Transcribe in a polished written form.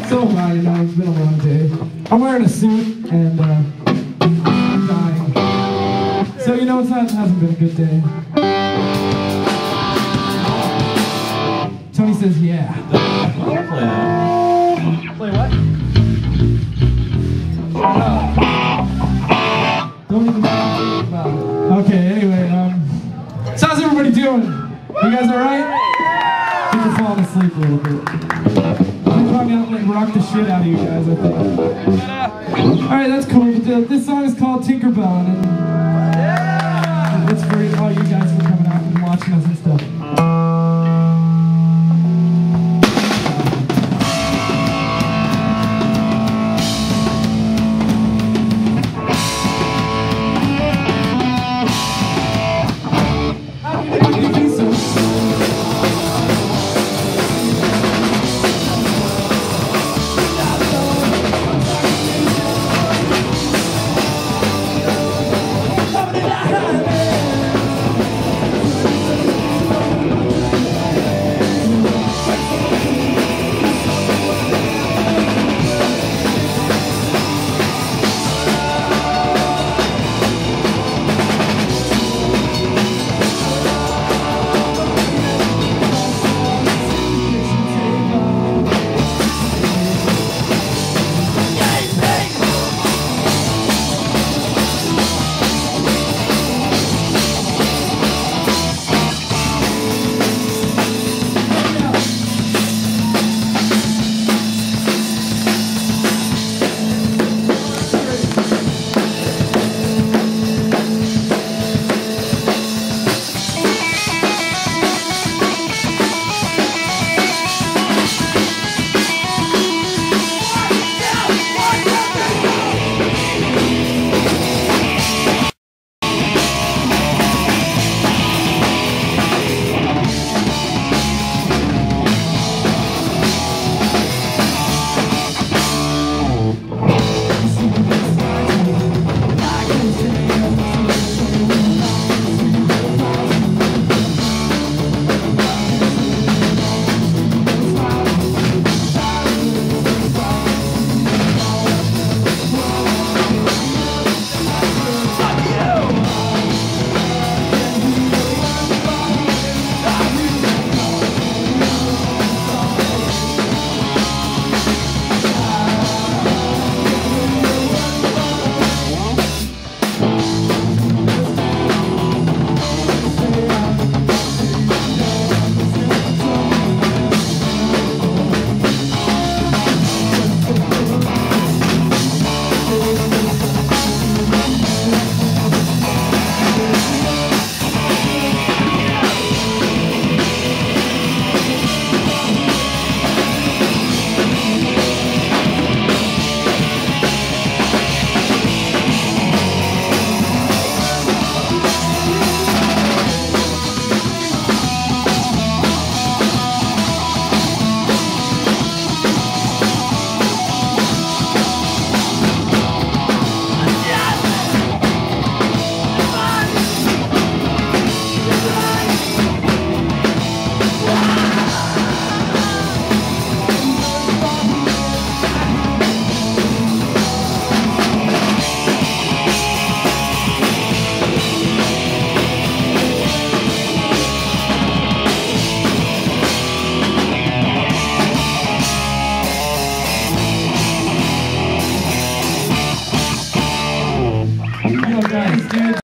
So far, you know, it's been a long day. I'm wearing a suit and I'm dying. So you know, it hasn't been a good day. Tony says, yeah. Don't play that. Play what? Don't even think about it. Okay, anyway, so how's everybody doing? You guys alright? I think you're falling asleep a little bit. I'm probably gonna like rock the shit out of you guys, I think. Alright, that's cool. This song is called Tinkerbell, and it's for all you guys for coming out and watching us and stuff.